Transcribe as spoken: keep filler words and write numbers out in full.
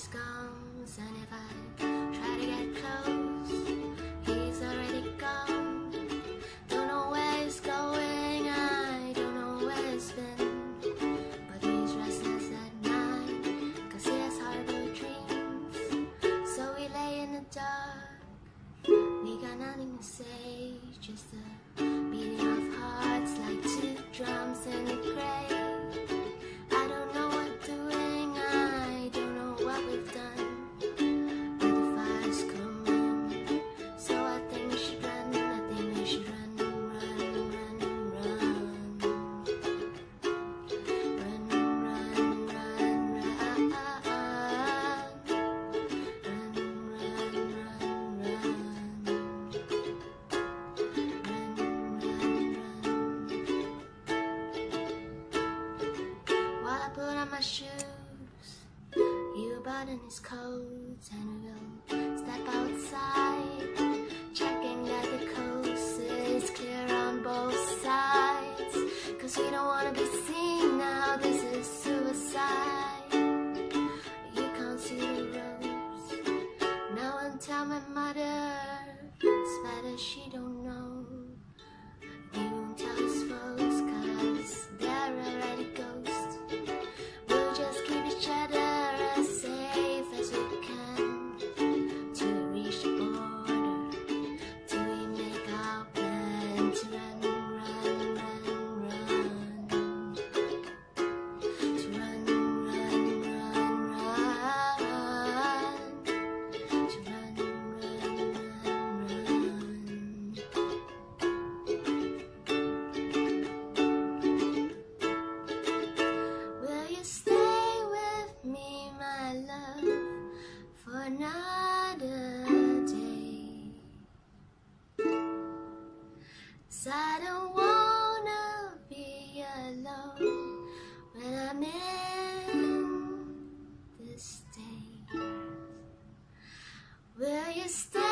always comes, and if I try to get close, he's already gone. Don't know where he's going, I don't know where he's been, but he's restless at night, cause he has horrible dreams. So we lay in the dark, we got nothing to say, just a beating of hearts like two drums in the grave. I don't know what doing, I don't know what we've done, but the fire's coming, so I think we should run, I think we should run, run, run, run, run, run, run, run, run, while I put on my shoes, you button his coat, and we'll step outside, checking that the coast is clear on both sides, cause we don't wanna be seen now, this is suicide. You can't see the ropes, no one tell my mother, it's better she don't know. He won't tell his folks, cause they're already ghosts. We'll just keep each other as safe as we can, till we reach the border, till we make our plan to run, run, run, run, to run, run, run, run, to run, run, run, run. Will you stay with me, my love, for another day? 'Cause I don't wanna be alone when I'm in this state. Will you stay?